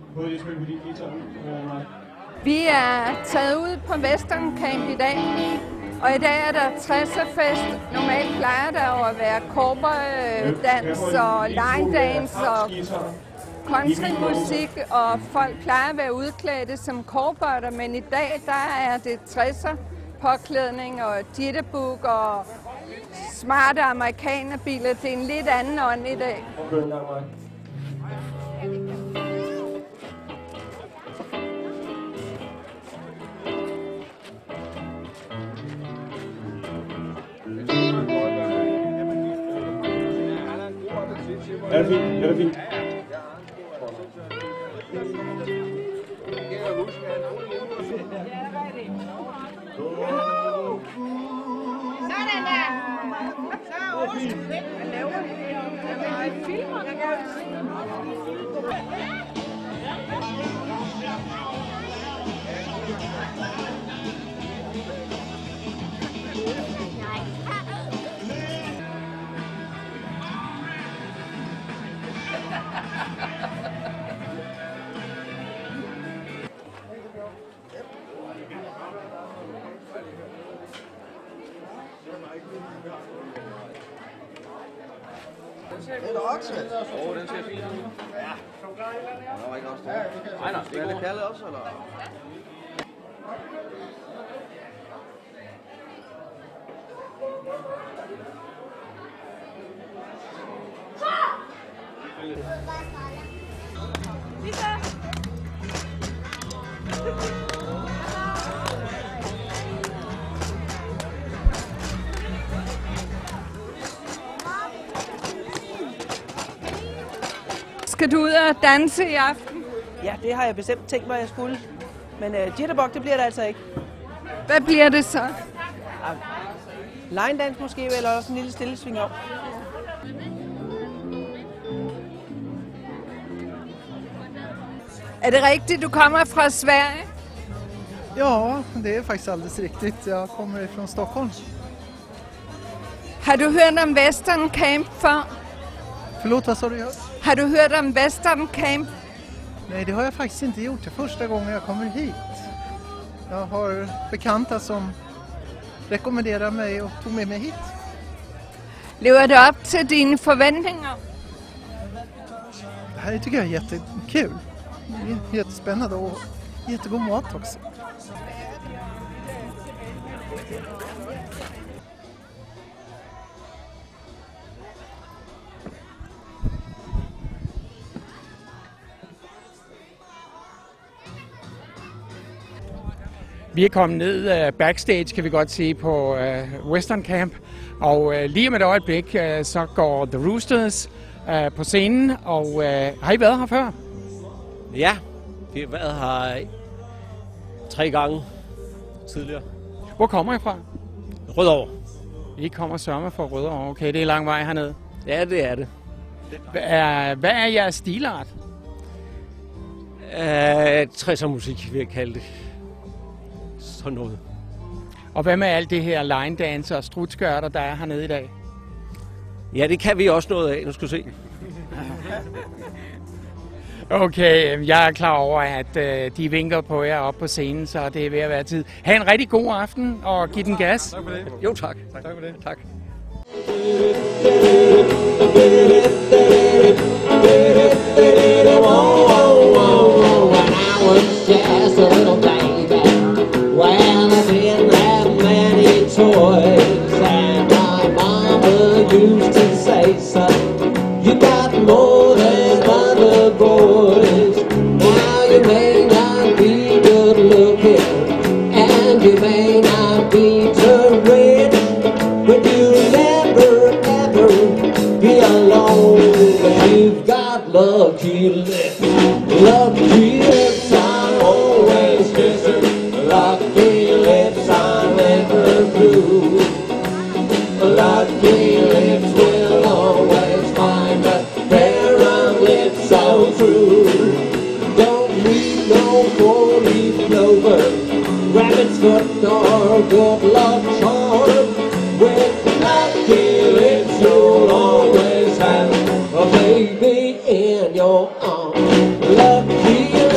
Vi er taget ud på Western Camp i dag, og i dag er der 60'er-fest. Normalt plejer der jo at være cowboydans og line dance og countrymusik, og folk plejer at være udklædte som cowboyder, men i dag der er det 60'er påklædning og jitterbug og smarte amerikanerbiler. Det er en lidt anden ånd i dag. Er det fint? Er det fint? Sådan der! Hvad laver du? Jeg filmer. Det er okse. Den ser fint ud. Ja. Der var ikke også det. Nej, det er det kaldet også, eller? Skal du ud og danse i aften? Ja, det har jeg bestemt tænkt mig, at jeg skulle. Men jitterbug, det bliver det altså ikke. Hvad bliver det så? Line dance måske, eller også en lille stille sving op. Er det rigtigt, du kommer fra Sverige? Ja, det är faktiskt alldeles riktigt. Jag kommer från Stockholm. Har du hørt om Western Camp før? Förlåt, vad sa du? Har du hørt om Western Camp? Nej, det har jag faktiskt inte gjort. Det är första gången jag kommer hit. Jag har bekanta som rekommenderar mig och tog med mig hit. Lever det op til dine forventninger? Det här tycker jag är jättekul. Det är jättespännande och jättegod mat också. Vi er kommet ned backstage, kan vi godt sige, på Western Camp. Og lige om et øjeblik, så går The Roosters på scenen. Og har I været her før? Ja, vi har været her 3 gange tidligere. Hvor kommer I fra? Rødovre. I kommer sørme fra Rødovre. Okay, det er lang vej hernede. Ja, det er det. Hvad er jeres stilart? 60'er musik, vil jeg kalde det. Sådan noget. Og hvad med alt det her line dance og strutskørter, der er hernede i dag? Ja, det kan vi også noget af. Nu skal du se. Okay, jeg er klar over, at de vinker på jer op på scenen, så det er ved at være tid. Ha' en rigtig god aften, og giv den gas. Tak for det. Jo, tak. Tak for det. Tak. Well, I didn't have many toys, and my mama used to say, son, you got more than other boys. Now you may not be good looking, and you may not be too rich, but you'll never ever be alone. You've got lucky lips, lucky lips. I'm always missing. Lucky lips are never blue. Lucky lips will always find a pair of lips so true. Don't need no four-leaf clover, rabbit's foot or good luck charm. With lucky lips you'll always have a baby in your arms. Lucky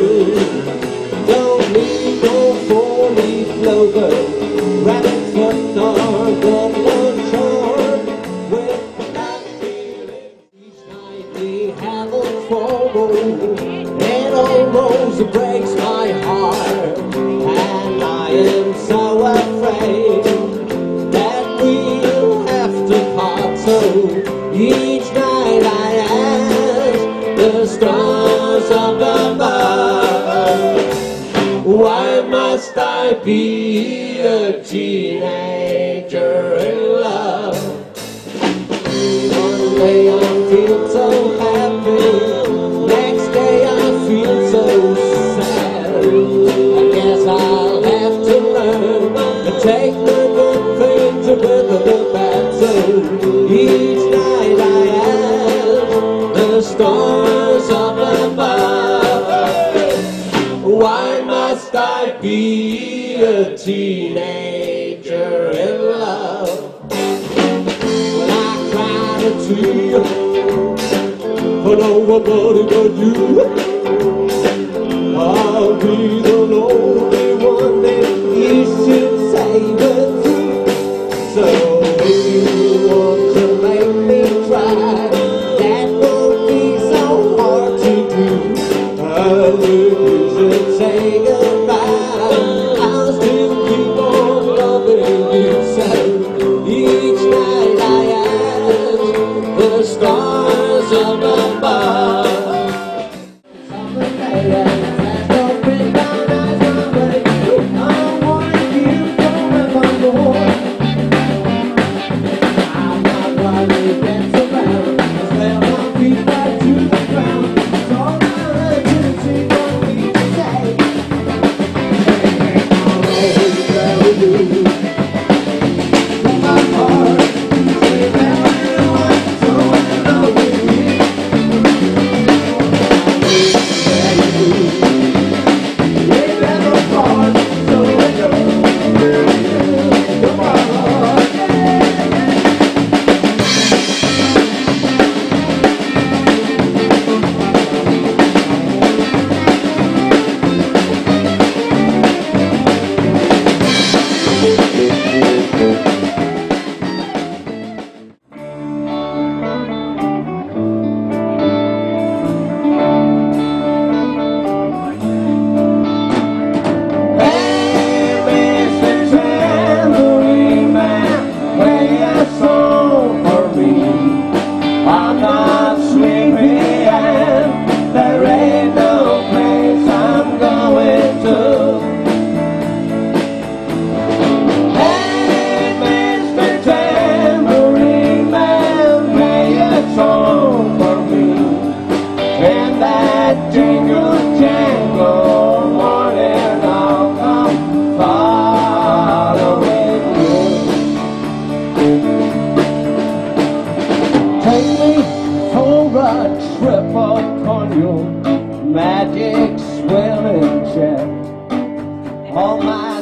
Don't need no four-leaf clover, rabbit foot nor good luck charm. With that feeling, each night we have a full moon, and old Rosa breaks my heart, and I am so afraid that we'll have to part. So each night I ask the stars up above, why must I be a teenager in love? One day I feel so happy, next day I feel so sad. I guess I'll have to learn to take the good things with the bad. So each night I ask the stars up above, why must I be a teenager in love? When I cried a tear for nobody but you, I'll be the lonely one that you should save it through. So if you want to make me cry, that won't be so hard to do. I'll say goodbye, I'll still keep on loving you. So each night I ask the stars up above. Magic swelling chest, all my